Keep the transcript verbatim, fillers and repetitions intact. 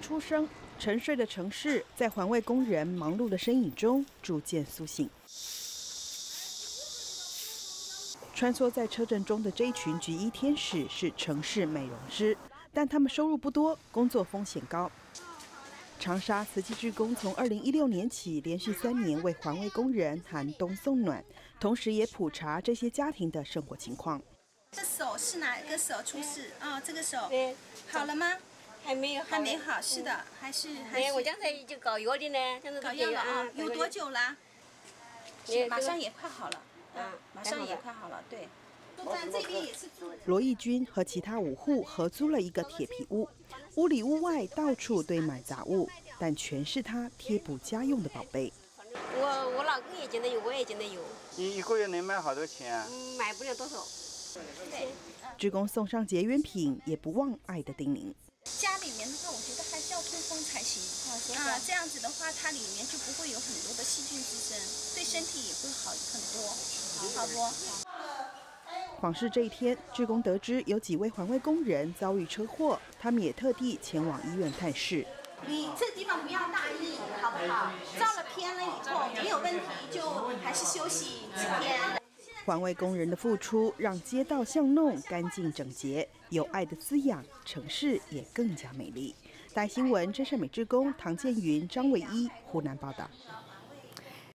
出生，沉睡的城市在环卫工人忙碌的身影中逐渐苏醒。穿梭在车阵中的这一群橘衣天使是城市美容师，但他们收入不多，工作风险高。长沙慈济志工从二零一六年起，连续三年为环卫工人寒冬送暖，同时也普查这些家庭的生活情况。 这手是哪个手出事？啊、哦，这个手好了吗？ 还没有好， 还没好，是的，还是还是。 我刚才就搞药的呢，现在搞药了啊？有多久了？马上也快好了，嗯，马上也快好了，对。咱这边也是租。 罗义军和其他五户合租了一个铁皮屋，屋里屋外到处堆满杂物，但全是他贴补家用的宝贝。 我我老公也捡的有，我也捡的有。 一一个月能卖好多钱啊？ 嗯，买不了多少。 对。 志工送上结缘品，也不忘爱的叮咛。 家里面的话，我觉得还是要通风才行啊，这样子的话，它里面就不会有很多的细菌滋生，对身体也会好很多，好不？ 访视这一天，志工得知有几位环卫工人遭遇车祸，他们也特地前往医院探视。 你这个地方不要大意，好不好？照了片了以后没有问题，就还是休息几天。 环卫工人的付出，让街道巷弄干净整洁，有爱的滋养，城市也更加美丽。大新闻真善美志工唐建云、张伟一，湖南报道。